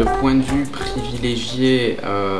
le point de vue privilégié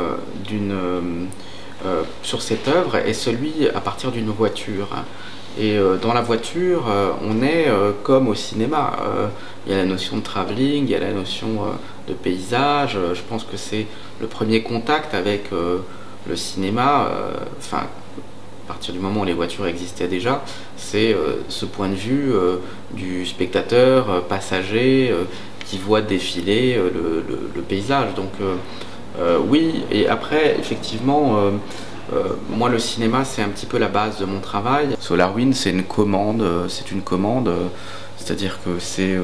sur cette œuvre est celui à partir d'une voiture. Et dans la voiture, on est comme au cinéma. Il y a la notion de travelling, il y a la notion de paysage. Je pense que c'est le premier contact avec le cinéma. Enfin, à partir du moment où les voitures existaient déjà, c'est ce point de vue du spectateur passager qui voit défiler le paysage. Donc oui, et après, effectivement, moi le cinéma c'est un petit peu la base de mon travail. SolarWind c'est une commande, c'est-à-dire que c'est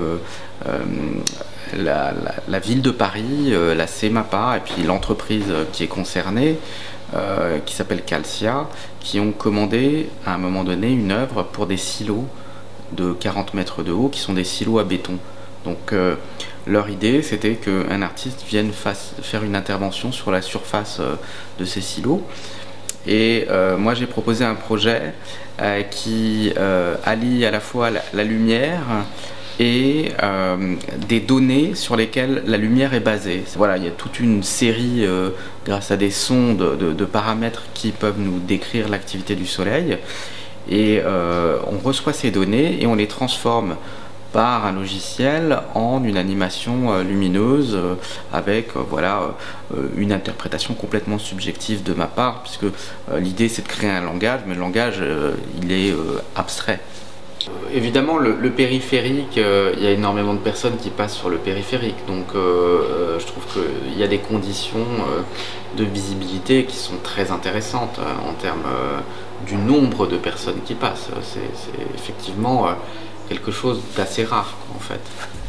la ville de Paris, la CMAPA et puis l'entreprise qui est concernée, qui s'appelle Calcia, qui ont commandé à un moment donné une œuvre pour des silos de 40 mètres de haut qui sont des silos à béton. Donc leur idée c'était qu'un artiste vienne faire une intervention sur la surface de ces silos. Et moi j'ai proposé un projet qui allie à la fois la lumière et des données sur lesquelles la lumière est basée. Voilà, il y a toute une série, grâce à des sondes de paramètres qui peuvent nous décrire l'activité du soleil. Et on reçoit ces données et on les transforme par un logiciel en une animation lumineuse avec voilà, une interprétation complètement subjective de ma part, puisque l'idée c'est de créer un langage, mais le langage il est abstrait. Évidemment le périphérique, il y a énormément de personnes qui passent sur le périphérique, donc je trouve qu'il y a des conditions de visibilité qui sont très intéressantes en termes du nombre de personnes qui passent. C'est effectivement quelque chose d'assez rare en fait.